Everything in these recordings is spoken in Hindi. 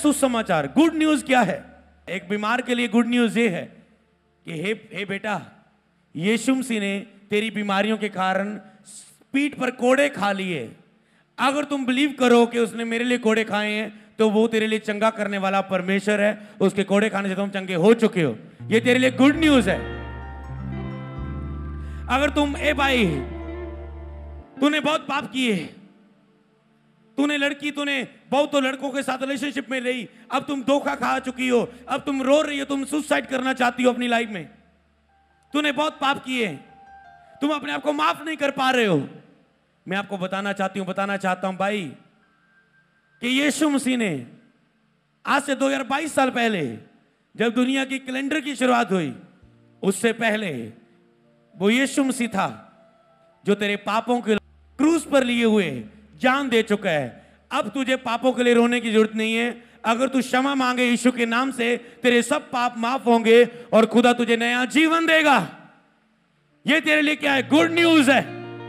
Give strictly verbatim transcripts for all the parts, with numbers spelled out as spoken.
सुसमाचार, गुड न्यूज क्या है? एक बीमार के लिए गुड न्यूज ये है कि हे हे बेटा, यीशु मसीह ने तेरी बीमारियों के कारण पीठ पर कोड़े खा लिए। अगर तुम बिलीव करो कि उसने मेरे लिए कोड़े खाए हैं तो वो तेरे लिए चंगा करने वाला परमेश्वर है। उसके कोड़े खाने से तुम चंगे हो चुके हो। ये तेरे लिए गुड न्यूज है। अगर तुम ए भाई तूने बहुत पाप किए, तूने लड़की तूने बहुत तो लड़कों के साथ रिलेशनशिप में रही, अब तुम धोखा खा चुकी हो, अब तुम रो रही हो, तुम सुसाइड करना चाहती हो अपनी लाइफ में, तूने बहुत पाप किए, तुम अपने आप को माफ नहीं कर पा रहे हो, मैं आपको बताना चाहती हूं बताना चाहता हूं भाई कि यीशु मसीह ने आज से दो हज़ार बाईस साल पहले जब दुनिया की कैलेंडर की शुरुआत हुई, उससे पहले वो यीशु मसीह था जो तेरे पापों के क्रूस पर लिए हुए जान दे चुका है। अब तुझे पापों के लिए रोने की जरूरत नहीं है। अगर तू क्षमा मांगे यीशु के नाम से, तेरे सब पाप माफ होंगे और खुदा तुझे नया जीवन देगा। ये तेरे लिए क्या है? गुड न्यूज है।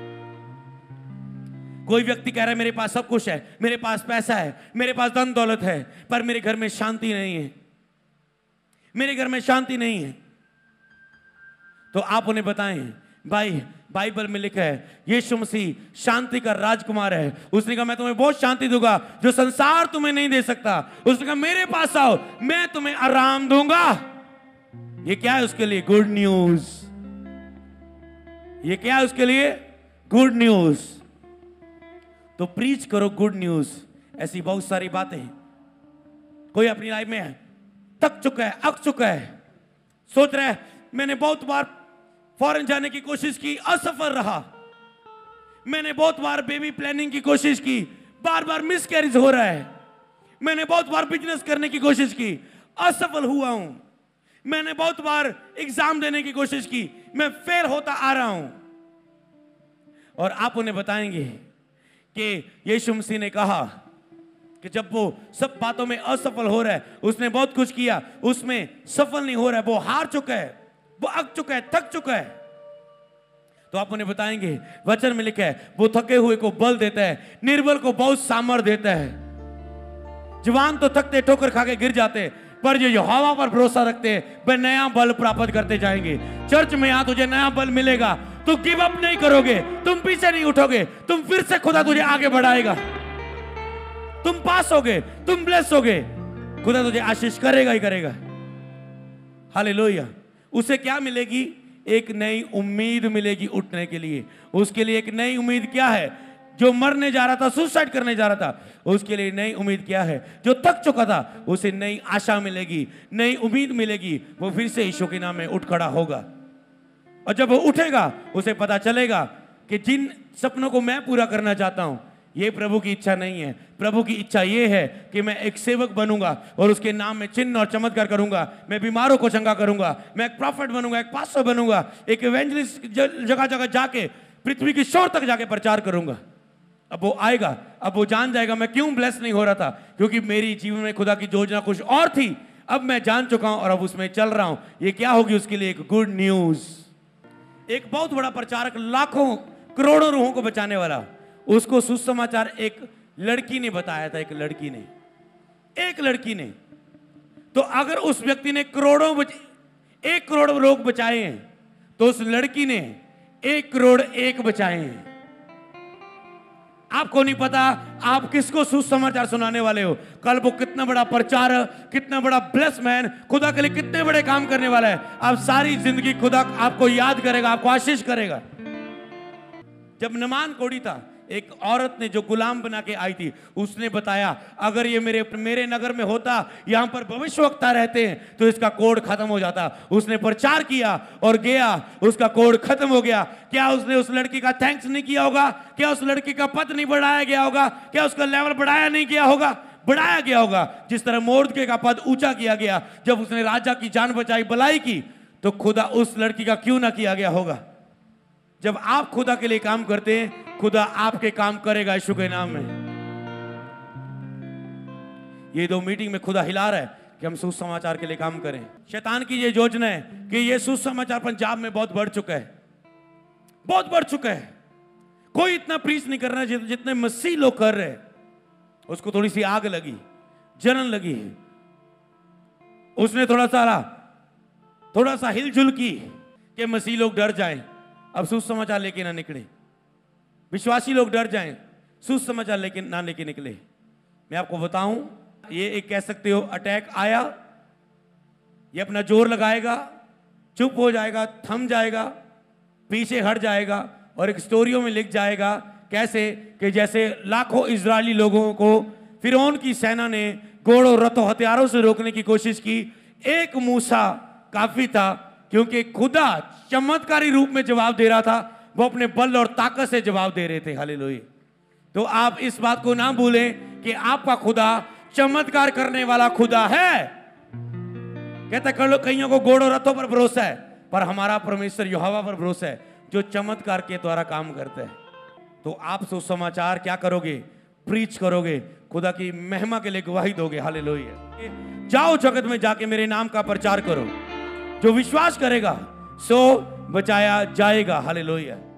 कोई व्यक्ति कह रहा है मेरे पास सब कुछ है, मेरे पास पैसा है, मेरे पास धन दौलत है, पर मेरे घर में शांति नहीं है, मेरे घर में शांति नहीं है। तो आप उन्हें बताएं भाई, बाइबल में लिखा है यीशु मसीह शांति का राजकुमार है। उसने कहा मैं तुम्हें बहुत शांति दूंगा जो संसार तुम्हें नहीं दे सकता। उसने कहा मेरे पास आओ, मैं तुम्हें आराम दूंगा। ये क्या है उसके लिए? Good news. ये क्या है उसके लिए? Good news. तो प्रीच करो गुड न्यूज। ऐसी बहुत सारी बातें, कोई अपनी लाइफ में थक चुका है, अक चुका है, सोच रहा है मैंने बहुत बार फॉरेन जाने की कोशिश की, असफल रहा, मैंने बहुत बार बेबी प्लानिंग की कोशिश की, बार बार मिसकैरेज हो रहा है, मैंने बहुत बार बिजनेस करने की कोशिश की, असफल हुआ हूं, मैंने बहुत बार एग्जाम देने की कोशिश की, मैं फेल होता आ रहा हूं। और आप उन्हें बताएंगे कि यीशु मसीह ने कहा कि जब वो सब बातों में असफल हो रहा है, उसने बहुत कुछ किया, उसमें सफल नहीं हो रहा है, वो हार चुका है, वो अक चुका है, थक चुका है, तो आप उन्हें बताएंगे वचन में लिखा है वो थके हुए को बल देता है, निर्बल को बहुत सामर्थ देता है। जवान तो थकते ठोकर खा के गिर जाते, पर जो यहोवा पर भरोसा रखते हैं वे नया बल प्राप्त करते जाएंगे। चर्च में यहां तुझे नया बल मिलेगा, तू गिव अप नहीं करोगे, तुम पीछे नहीं उठोगे, तुम फिर से खुदा तुझे आगे बढ़ाएगा, तुम पास होगे, तुम ब्लेस होगे, खुदा तुझे आशीष करेगा ही करेगा। हालेलुया। उसे क्या मिलेगी? एक नई उम्मीद मिलेगी उठने के लिए। उसके लिए एक नई उम्मीद क्या है? जो मरने जा रहा था, सुसाइड करने जा रहा था, उसके लिए नई उम्मीद क्या है? जो थक चुका था उसे नई आशा मिलेगी, नई उम्मीद मिलेगी, वो फिर से यीशु के नाम में उठ खड़ा होगा। और जब वो उठेगा उसे पता चलेगा कि जिन सपनों को मैं पूरा करना चाहता हूं ये प्रभु की इच्छा नहीं है। प्रभु की इच्छा ये है कि मैं एक सेवक बनूंगा और उसके नाम में चिन्ह और चमत्कार करूंगा, मैं बीमारों को चंगा करूंगा, मैं एक प्रॉफिट बनूंगा, एक पास्टर बनूंगा, एक इवेंजलिस्ट जगह जगह जाके पृथ्वी की शोर तक जाके प्रचार करूंगा। अब वो आएगा, अब वो जान जाएगा मैं क्यों ब्लेस नहीं हो रहा था, क्योंकि मेरी जीवन में खुदा की योजना कुछ और थी, अब मैं जान चुका हूं और अब उसमें चल रहा हूं। ये क्या होगी उसके लिए? एक गुड न्यूज। एक बहुत बड़ा प्रचारक, लाखों करोड़ों रूहों को बचाने वाला, उसको सुसमाचार एक लड़की ने बताया था। एक लड़की ने एक लड़की ने तो अगर उस व्यक्ति ने करोड़ों बच, एक करोड़ लोग बचाए हैं तो उस लड़की ने एक करोड़ एक बचाए हैं। आपको नहीं पता आप किसको सुसमाचार सुनाने वाले हो। कल वो कितना बड़ा प्रचारक, कितना बड़ा ब्लेस मैन, खुदा के लिए कितने बड़े काम करने वाला है। आप सारी जिंदगी खुदा आपको याद करेगा, आपको आशीष करेगा। जब नमान कोड़ी था, एक औरत ने जो गुलाम बना के आई थी, उसने बताया अगर ये मेरे मेरे नगर में होता, यहां पर भविष्यवक्ता रहते हैं तो इसका कोड खत्म हो जाता। उसने प्रचार किया और गया, उसका कोड खत्म हो गया। क्या उसने उस लड़की का थैंक्स नहीं किया होगा? क्या उस लड़की का पद नहीं बढ़ाया गया होगा? क्या उसका लेवल बढ़ाया नहीं गया होगा? बढ़ाया गया होगा। जिस तरह मोर्दके का पद ऊंचा किया गया जब उसने राजा की जान बचाई, भलाई की, तो खुदा उस लड़की का क्यों ना किया गया होगा। जब आप खुदा के लिए काम करते हैं, खुदा आपके काम करेगा यीशु के नाम में। ये दो मीटिंग में खुदा हिला रहा है कि हम सुसमाचार के लिए काम करें। शैतान की ये योजना है कि ये सुसमाचार पंजाब में बहुत बढ़ चुका है, बहुत बढ़ चुका है। कोई इतना प्रीच नहीं कर रहा है जितने मसीह लोग कर रहे हैं। उसको थोड़ी सी आग लगी, जलन लगी, उसने थोड़ा सा थोड़ा सा हिलजुल की कि मसीह लोग डर जाएं, अब सुसमाचार लेके ना निकले, विश्वासी लोग डर जाएं, सुसमाचार लेके ना लेके निकले। मैं आपको बताऊं, ये एक कह सकते हो अटैक आया, ये अपना जोर लगाएगा, चुप हो जाएगा, थम जाएगा, पीछे हट जाएगा और एक स्टोरियों में लिख जाएगा कैसे कि जैसे लाखों इजरायली लोगों को फिरौन की सेना ने घोड़ों, रथों, हथियारों से रोकने की कोशिश की। एक मूसा काफी था, क्योंकि खुदा चमत्कारी रूप में जवाब दे रहा था, वो अपने बल और ताकत से जवाब दे रहे थे। हालेलुया। तो आप इस बात को ना भूलें कि आपका खुदा चमत्कार करने वाला खुदा है। कहता कर लो, कईयों को घोड़ों रथों पर भरोसा है, पर हमारा परमेश्वर यहोवा पर भरोसा है जो चमत्कार के द्वारा काम करता है। तो आप सुसमाचार क्या करोगे? प्रीच करोगे, खुदा की महिमा के लिए गवाही दोगे। हालेलुया। जाओ जगत में जाके मेरे नाम का प्रचार करो, जो विश्वास करेगा सो बचाया जाएगा। हालेलुया।